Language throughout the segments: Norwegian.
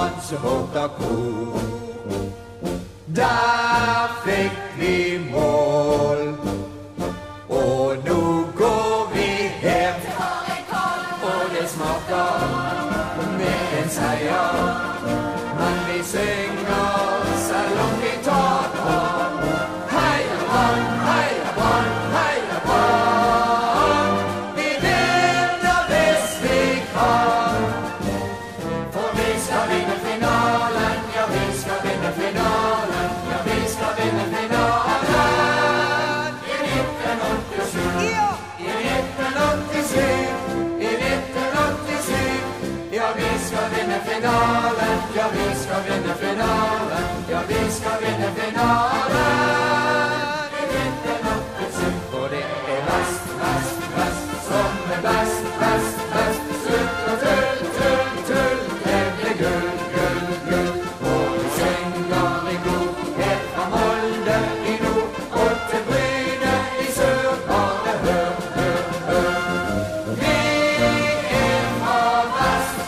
Hansebåterkor. Der fikk vi mål, og nå går vi hjem. Og det smaker med en seier, men vi synger selv om vi taper. Heia Brann, heia Brann, heia Brann. Vi vinner hvis vi kan, for vi skal vinne finalen. Ja, vi skal vinne finalen. Ja, vi skal vinne finalen. I 1987, i 1987, i 1987. Ja, vi skal vinne finalen. Ja, vi skal vinne finalen. Ja, vi skal vinne finalen. I 1987, for det er best, best, best som er best, best, best. Slutt og tull, tull, tull. Det blir gull, gull, gull. Og vi synger i kor, helt fra Molde i nord og til Bryne i sør. Bare hør, hør, hør. Vi er fra vest,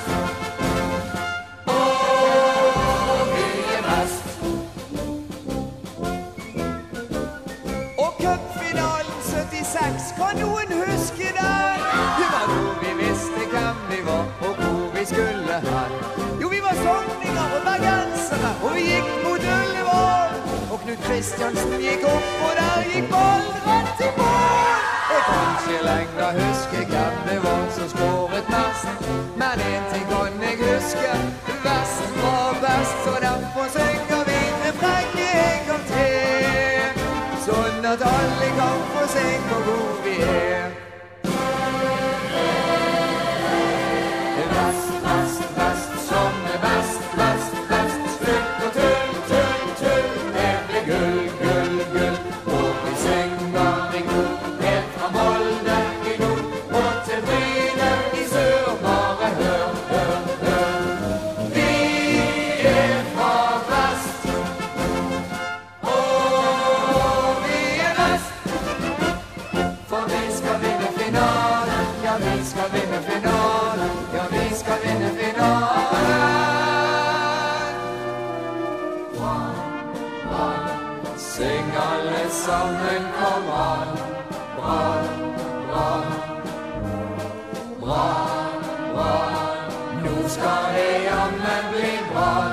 og vi er best. Og cupfinalen 76, kan noen huske den? Det var da vi visste hvem vi var og hvor vi skulle hen. Jo, vi var sogninger og bergensere, og vi gikk mot Ullevål. Og Knut Kristiansen gikk opp, og der gikk ballen rett i mål. Jeg kan ikke lenger huske hvem det var som skåret mest, men en ting kan jeg huske: Vesten var best, så derfor synger vi refrenget en gang til, sånn at alle kan få se hvor god vi er. Best, best, best som er best, best, best. Slutt og tull, tull, tull. Det blir gull, gull, gull. Og vi synger i kor, helt fra Molde i nord og til Bryne i sør. Bare hør, hør, hør. Vi er fra vest, og vi er best. For vi skal vinne finalen. Ja, vi skal vinne finalen. Ja, vi skal vinne finalen. Brann, Brann, syng alle sammen, kom an. Brann, Brann, Brann, Brann. Nå skal det jammen bli brann.